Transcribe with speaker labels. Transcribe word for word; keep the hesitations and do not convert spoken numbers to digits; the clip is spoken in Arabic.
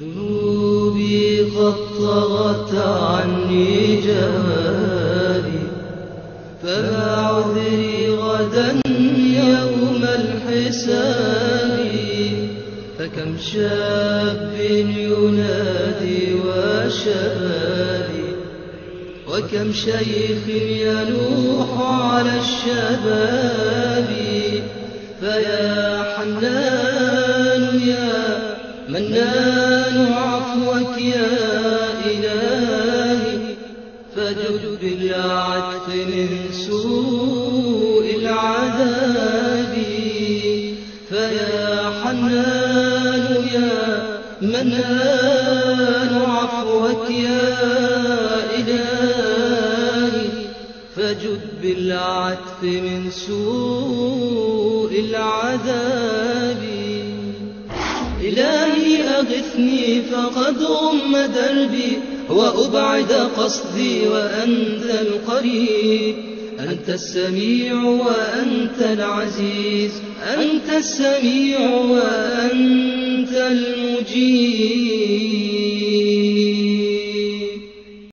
Speaker 1: ذنوبي قد طغت عني جهالي، فما عذري غدا يوم الحساب. فكم شاب ينادي وشبابي، وكم شيخ يلوح على الشباب. فيا حنان يا منان عفوك يا إلهي، فجد بالعتق من سوء العذاب. فيا حنان يا منان عفوك يا إلهي، فجد بالعتق من سوء العذاب. إلهي أغثني فقد غم دربي، وأبعد قصدي وأنت القريب. أنت السميع وأنت العزيز، أنت السميع وأنت المجيب.